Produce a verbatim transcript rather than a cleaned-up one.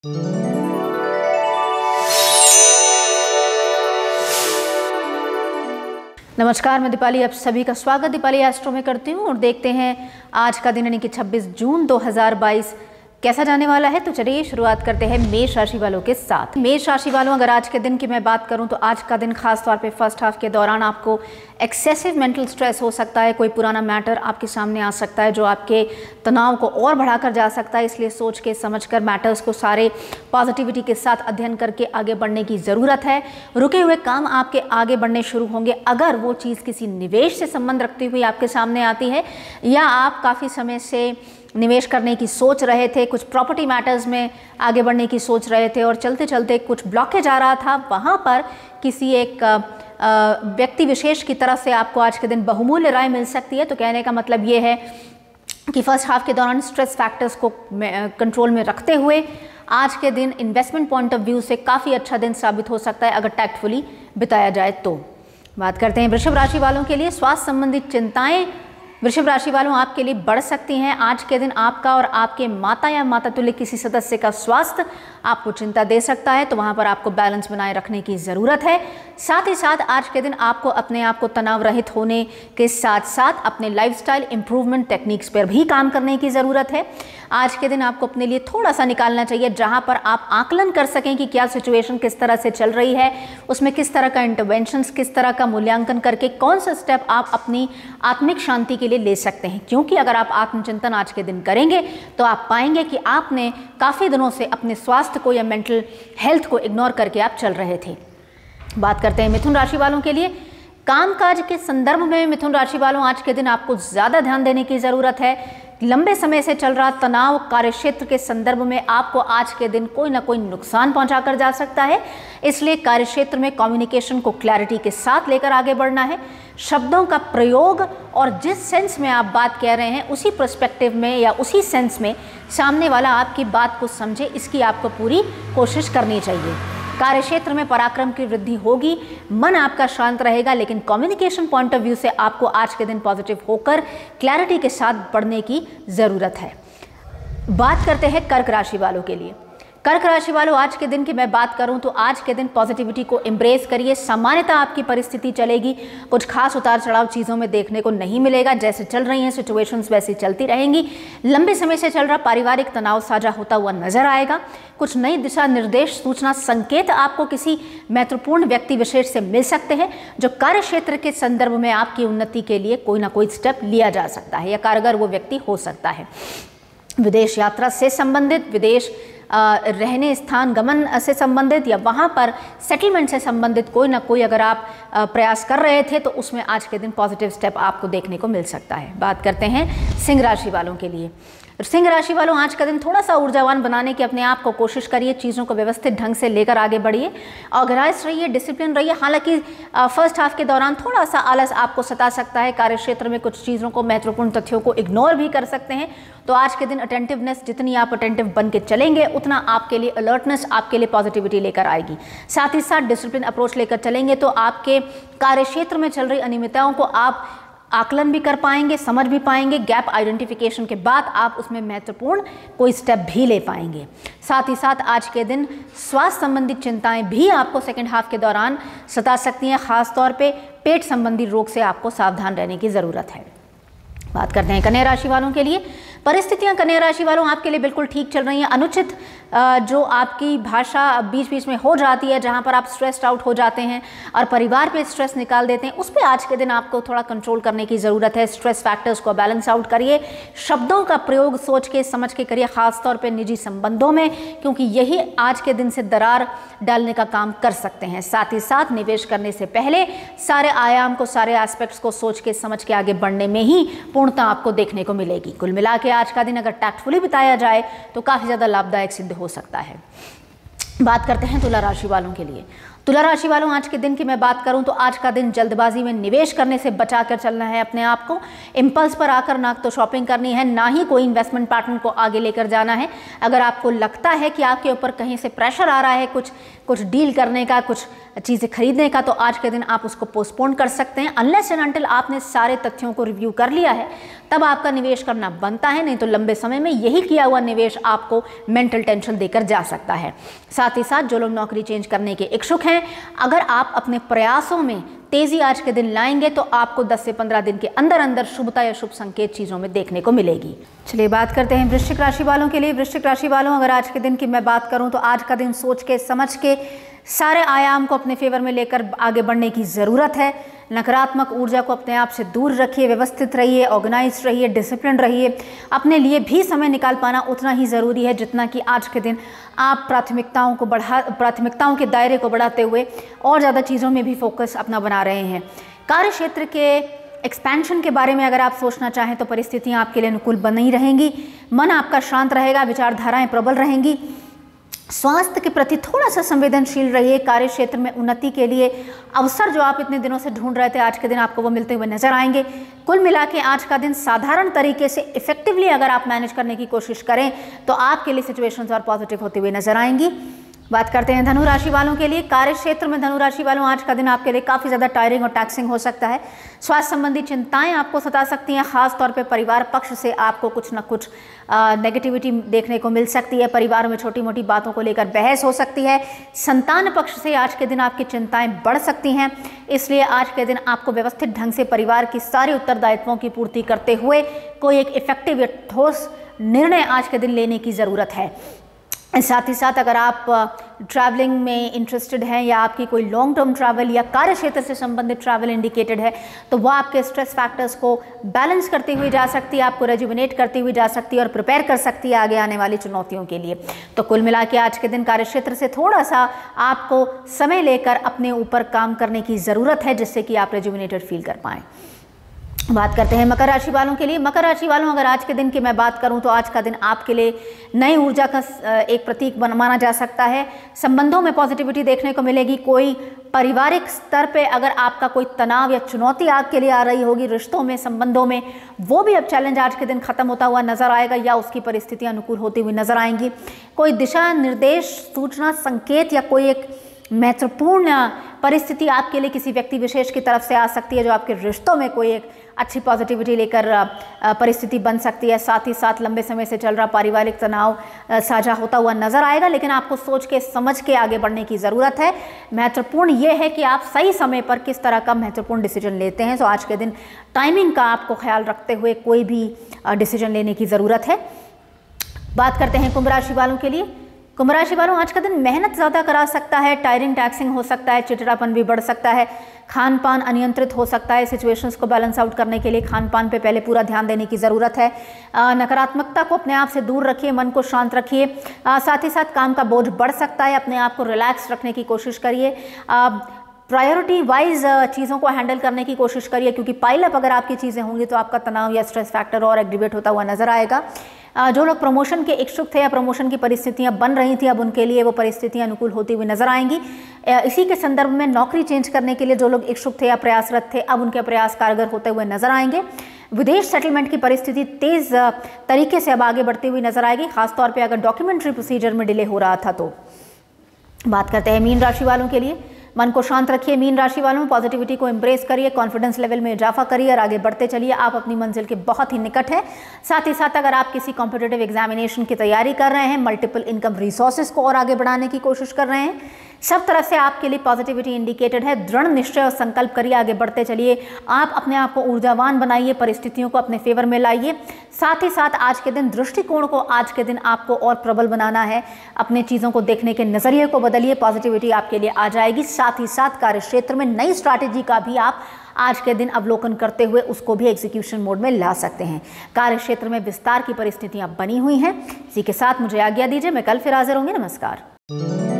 नमस्कार, मैं दीपाली आप सभी का स्वागत दीपाली एस्ट्रो में करती हूँ और देखते हैं आज का दिन यानी कि छब्बीस जून दो हज़ार बाईस कैसा जाने वाला है। तो चलिए शुरुआत करते हैं मेष राशि वालों के साथ। मेष राशि वालों, अगर आज के दिन की मैं बात करूं तो आज का दिन खास तौर पे फर्स्ट हाफ के दौरान आपको एक्सेसिव मेंटल स्ट्रेस हो सकता है। कोई पुराना मैटर आपके सामने आ सकता है जो आपके तनाव को और बढ़ाकर जा सकता है, इसलिए सोच के समझ कर मैटर्स को सारे पॉजिटिविटी के साथ अध्ययन करके आगे बढ़ने की ज़रूरत है। रुके हुए काम आपके आगे बढ़ने शुरू होंगे अगर वो चीज़ किसी निवेश से संबंध रखती हुई आपके सामने आती है या आप काफ़ी समय से निवेश करने की सोच रहे थे, कुछ प्रॉपर्टी मैटर्स में आगे बढ़ने की सोच रहे थे और चलते चलते कुछ ब्लॉकेज आ रहा था, वहाँ पर किसी एक व्यक्ति विशेष की तरफ से आपको आज के दिन बहुमूल्य राय मिल सकती है। तो कहने का मतलब ये है कि फर्स्ट हाफ के दौरान स्ट्रेस फैक्टर्स को कंट्रोल में रखते हुए आज के दिन इन्वेस्टमेंट पॉइंट ऑफ व्यू से काफ़ी अच्छा दिन साबित हो सकता है अगर टैक्टफुली बिताया जाए तो। बात करते हैं वृषभ राशि वालों के लिए। स्वास्थ्य संबंधित चिंताएं वृषभ राशि वालों आपके लिए बढ़ सकती हैं। आज के दिन आपका और आपके माता या माता तुल्य किसी सदस्य का स्वास्थ्य आपको चिंता दे सकता है, तो वहाँ पर आपको बैलेंस बनाए रखने की ज़रूरत है। साथ ही साथ आज के दिन आपको अपने आप को तनाव रहित होने के साथ साथ अपने लाइफस्टाइल इंप्रूवमेंट टेक्निक्स पर भी काम करने की ज़रूरत है। आज के दिन आपको अपने लिए थोड़ा सा निकालना चाहिए जहाँ पर आप आकलन कर सकें कि क्या सिचुएशन किस तरह से चल रही है, उसमें किस तरह का इंटरवेंशंस, किस तरह का मूल्यांकन करके कौन सा स्टेप आप अपनी आत्मिक शांति के लिए ले सकते हैं। क्योंकि अगर आप आत्मचिंतन आज के दिन करेंगे तो आप पाएंगे कि आपने काफ़ी दिनों से अपने स्वास्थ्य को या मेंटल हेल्थ को इग्नोर करके आप चल रहे थे। बात करते हैं मिथुन राशि वालों के लिए। कामकाज के संदर्भ में मिथुन राशि वालों आज के दिन आपको ज़्यादा ध्यान देने की ज़रूरत है। लंबे समय से चल रहा तनाव कार्यक्षेत्र के संदर्भ में आपको आज के दिन कोई ना कोई नुकसान पहुंचा कर जा सकता है, इसलिए कार्यक्षेत्र में कम्युनिकेशन को क्लैरिटी के साथ लेकर आगे बढ़ना है। शब्दों का प्रयोग और जिस सेंस में आप बात कह रहे हैं उसी पर्सपेक्टिव में या उसी सेंस में सामने वाला आपकी बात को समझे, इसकी आपको पूरी कोशिश करनी चाहिए। कार्यक्षेत्र में पराक्रम की वृद्धि होगी, मन आपका शांत रहेगा, लेकिन कम्युनिकेशन पॉइंट ऑफ व्यू से आपको आज के दिन पॉजिटिव होकर क्लैरिटी के साथ बढ़ने की ज़रूरत है। बात करते हैं कर्क राशि वालों के लिए। कर्क राशि वालों, आज के दिन की मैं बात करूं तो आज के दिन पॉजिटिविटी को एम्ब्रेस करिए। सामान्यतः आपकी परिस्थिति चलेगी, कुछ खास उतार चढ़ाव चीज़ों में देखने को नहीं मिलेगा। जैसे चल रही हैं सिचुएशंस वैसी चलती रहेंगी। लंबे समय से चल रहा पारिवारिक तनाव साझा होता हुआ नजर आएगा। कुछ नई दिशा निर्देश, सूचना, संकेत आपको किसी महत्वपूर्ण व्यक्ति विशेष से मिल सकते हैं जो कार्य क्षेत्र के संदर्भ में आपकी उन्नति के लिए कोई ना कोई स्टेप लिया जा सकता है या कारगर वो व्यक्ति हो सकता है। विदेश यात्रा से संबंधित, विदेश आ, रहने स्थान गमन से संबंधित या वहाँ पर सेटलमेंट से संबंधित कोई ना कोई अगर आप आ, प्रयास कर रहे थे तो उसमें आज के दिन पॉजिटिव स्टेप आपको देखने को मिल सकता है। बात करते हैं सिंह राशि वालों के लिए। सिंह राशि वालों, आज का दिन थोड़ा सा ऊर्जावान बनाने की अपने आप को कोशिश करिए। चीज़ों को व्यवस्थित ढंग से लेकर आगे बढ़िए, ऑर्गेनाइज रहिए, डिसिप्लिन रहिए। हालांकि फर्स्ट हाफ के दौरान थोड़ा सा आलस आपको सता सकता है। कार्यक्षेत्र में कुछ चीज़ों को, महत्वपूर्ण तथ्यों को इग्नोर भी कर सकते हैं। तो आज के दिन अटेंटिवनेस, जितनी आप अटेंटिव बन के चलेंगे उतना आपके लिए अलर्टनेस, आपके लिए पॉजिटिविटी लेकर आएगी। साथ ही साथ डिसिप्लिन अप्रोच लेकर चलेंगे तो आपके कार्यक्षेत्र में चल रही अनियमितताओं को आप आकलन भी कर पाएंगे, समझ भी पाएंगे। गैप आइडेंटिफिकेशन के बाद आप उसमें महत्वपूर्ण कोई स्टेप भी ले पाएंगे। साथ ही साथ आज के दिन स्वास्थ्य संबंधित चिंताएं भी आपको सेकेंड हाफ के दौरान सता सकती हैं। खास तौर पे पेट संबंधी रोग से आपको सावधान रहने की ज़रूरत है। बात करते हैं कन्या राशि वालों के लिए। परिस्थितियां कन्या राशि वालों आपके लिए बिल्कुल ठीक चल रही हैं। अनुचित जो आपकी भाषा बीच बीच में हो जाती है, जहां पर आप स्ट्रेस्ड आउट हो जाते हैं और परिवार पे स्ट्रेस निकाल देते हैं, उस पर आज के दिन आपको थोड़ा कंट्रोल करने की ज़रूरत है। स्ट्रेस फैक्टर्स को बैलेंस आउट करिए। शब्दों का प्रयोग सोच के समझ के करिए, खासतौर पर निजी संबंधों में, क्योंकि यही आज के दिन से दरार डालने का काम कर सकते हैं। साथ ही साथ निवेश करने से पहले सारे आयाम को, सारे एस्पेक्ट्स को सोच के समझ के आगे बढ़ने में ही पूर्णता आपको देखने को मिलेगी। कुल मिला के आज का दिन अगर टैक्टफुली बिताया जाए तो काफ़ी ज़्यादा लाभदायक सिद्ध हो सकता है। बात करते हैं तुला राशि वालों के लिए। तुला राशि वालों, आज के दिन की मैं बात करूं तो आज का दिन जल्दबाजी में निवेश करने से बचा कर चलना है अपने आप को। इम्पल्स पर आकर ना तो शॉपिंग करनी है, ना ही कोई इन्वेस्टमेंट पार्टनर को आगे लेकर जाना है। अगर आपको लगता है कि आपके ऊपर कहीं से प्रेशर आ रहा है कुछ कुछ डील करने का, कुछ चीज़ें खरीदने का, तो आज के दिन आप उसको पोस्टपोन कर सकते हैं। अनलेस एंड अनटिल आपने सारे तथ्यों को रिव्यू कर लिया है तब आपका निवेश करना बनता है, नहीं तो लंबे समय में यही किया हुआ निवेश आपको मेंटल टेंशन देकर जा सकता है। साथ ही साथ जो लोग नौकरी चेंज करने के इच्छुक हैं, अगर आप अपने प्रयासों में तेजी आज के दिन लाएंगे तो आपको दस से पंद्रह दिन के अंदर अंदर शुभता या शुभ संकेत चीज़ों में देखने को मिलेगी। चलिए बात करते हैं वृश्चिक राशि वालों के लिए। वृश्चिक राशि वालों, अगर आज के दिन की मैं बात करूं तो आज का दिन सोच के समझ के सारे आयाम को अपने फेवर में लेकर आगे बढ़ने की ज़रूरत है। नकारात्मक ऊर्जा को अपने आप से दूर रखिए, व्यवस्थित रहिए, ऑर्गेनाइज रहिए, डिसिप्लिन रहिए। अपने लिए भी समय निकाल पाना उतना ही ज़रूरी है जितना कि आज के दिन आप प्राथमिकताओं को बढ़ा प्राथमिकताओं के दायरे को बढ़ाते हुए और ज़्यादा चीज़ों में भी फोकस अपना बना रहे हैं। कार्य क्षेत्र के एक्सपेंशन के बारे में अगर आप सोचना चाहें तो परिस्थितियाँ आपके लिए अनुकूल बनी रहेंगी। मन आपका शांत रहेगा, विचारधाराएँ प्रबल रहेंगी। स्वास्थ्य के प्रति थोड़ा सा संवेदनशील रहिए। कार्य क्षेत्र में उन्नति के लिए अवसर जो आप इतने दिनों से ढूंढ रहे थे, आज के दिन आपको वो मिलते हुए नजर आएंगे। कुल मिला के आज का दिन साधारण तरीके से इफेक्टिवली अगर आप मैनेज करने की कोशिश करें तो आपके लिए सिचुएशंस और पॉजिटिव होती हुई नजर आएंगी। बात करते हैं धनु राशि वालों के लिए। कार्य क्षेत्र में धनु राशि वालों, आज का दिन आपके लिए काफ़ी ज़्यादा टायरिंग और टैक्सिंग हो सकता है। स्वास्थ्य संबंधी चिंताएं आपको सता सकती हैं। खास तौर पे परिवार पक्ष से आपको कुछ ना कुछ नेगेटिविटी देखने को मिल सकती है। परिवार में छोटी मोटी बातों को लेकर बहस हो सकती है। संतान पक्ष से आज के दिन आपकी चिंताएं बढ़ सकती हैं, इसलिए आज के दिन आपको व्यवस्थित ढंग से परिवार की सारे उत्तरदायित्वों की पूर्ति करते हुए कोई एक इफेक्टिव या ठोस निर्णय आज के दिन लेने की ज़रूरत है। साथ ही साथ अगर आप ट्रैवलिंग में इंटरेस्टेड हैं या आपकी कोई लॉन्ग टर्म ट्रैवल या कार्य क्षेत्र से संबंधित ट्रैवल इंडिकेटेड है तो वह आपके स्ट्रेस फैक्टर्स को बैलेंस करती हुई जा सकती है, आपको रेजुविनेट करती हुई जा सकती है और प्रिपेयर कर सकती है आगे आने वाली चुनौतियों के लिए। तो कुल मिला के आज के दिन कार्य क्षेत्र से थोड़ा सा आपको समय लेकर अपने ऊपर काम करने की ज़रूरत है जिससे कि आप रेजुविनेटेड फील कर पाएँ। बात करते हैं मकर राशि वालों के लिए। मकर राशि वालों, अगर आज के दिन की मैं बात करूं तो आज का दिन आपके लिए नई ऊर्जा का एक प्रतीक बन माना जा सकता है। संबंधों में पॉजिटिविटी देखने को मिलेगी। कोई पारिवारिक स्तर पे अगर आपका कोई तनाव या चुनौती आपके लिए आ रही होगी रिश्तों में, संबंधों में, वो भी अब चैलेंज आज के दिन खत्म होता हुआ नजर आएगा या उसकी परिस्थितियाँ अनुकूल होती हुई नजर आएंगी। कोई दिशा निर्देश, सूचना, संकेत या कोई एक महत्वपूर्ण परिस्थिति आपके लिए किसी व्यक्ति विशेष की तरफ से आ सकती है जो आपके रिश्तों में कोई एक अच्छी पॉजिटिविटी लेकर परिस्थिति बन सकती है। साथ ही साथ लंबे समय से चल रहा पारिवारिक तनाव साझा होता हुआ नजर आएगा, लेकिन आपको सोच के समझ के आगे बढ़ने की ज़रूरत है। महत्वपूर्ण ये है कि आप सही समय पर किस तरह का महत्वपूर्ण डिसीजन लेते हैं। तो आज के दिन टाइमिंग का आपको ख्याल रखते हुए कोई भी डिसीजन लेने की ज़रूरत है। बात करते हैं कुंभ राशि वालों के लिए। कुंभ राशि वालों, आज का दिन मेहनत ज़्यादा करा सकता है, टायरिंग टैक्सिंग हो सकता है, चिड़चिड़ापन भी बढ़ सकता है, खान पान अनियंत्रित हो सकता है। सिचुएशंस को बैलेंस आउट करने के लिए खान पान पे पहले पूरा ध्यान देने की ज़रूरत है। नकारात्मकता को अपने आप से दूर रखिए, मन को शांत रखिए। साथ ही साथ काम का बोझ बढ़ सकता है, अपने आप को रिलैक्स रखने की कोशिश करिए। प्रायोरिटी वाइज चीज़ों को हैंडल करने की कोशिश करिए, क्योंकि पाइलअप अगर आपकी चीज़ें होंगी तो आपका तनाव या स्ट्रेस फैक्टर और एक्टिवेट होता हुआ नजर आएगा। जो लोग प्रमोशन के इच्छुक थे या प्रमोशन की परिस्थितियां बन रही थी, अब उनके लिए वो परिस्थितियां अनुकूल होती हुई नजर आएंगी। इसी के संदर्भ में नौकरी चेंज करने के लिए जो लोग इच्छुक थे या प्रयासरत थे, अब उनके प्रयास कारगर होते हुए नजर आएंगे। विदेश सेटलमेंट की परिस्थिति तेज तरीके से अब आगे बढ़ती हुई नजर आएगी, खासतौर पर अगर डॉक्यूमेंट्री प्रोसीजर में डिले हो रहा था तो। बात करते हैं मीन राशि वालों के लिए। मन को शांत रखिए मीन राशि वालों, पॉजिटिविटी को एम्ब्रेस करिए, कॉन्फिडेंस लेवल में इजाफा करिए और आगे बढ़ते चलिए। आप अपनी मंजिल के बहुत ही निकट हैं। साथ ही साथ अगर आप किसी कॉम्पिटिटिव एग्जामिनेशन की तैयारी कर रहे हैं, मल्टीपल इनकम रिसोर्सेज को और आगे बढ़ाने की कोशिश कर रहे हैं, सब तरफ से आपके लिए पॉजिटिविटी इंडिकेटेड है। दृढ़ निश्चय और संकल्प करिए, आगे बढ़ते चलिए। आप अपने आप को ऊर्जावान बनाइए, परिस्थितियों को अपने फेवर में लाइए। साथ ही साथ आज के दिन दृष्टिकोण को आज के दिन आपको और प्रबल बनाना है। अपने चीज़ों को देखने के नज़रिए को बदलिए, पॉजिटिविटी आपके लिए आ जाएगी। साथ ही साथ कार्य क्षेत्र में नई स्ट्रैटेजी का भी आप आज के दिन अवलोकन करते हुए उसको भी एग्जीक्यूशन मोड में ला सकते हैं। कार्य क्षेत्र में विस्तार की परिस्थितियां बनी हुई हैं। इसी के साथ मुझे आज्ञा दीजिए, मैं कल फिर हाजिर होंगी। नमस्कार।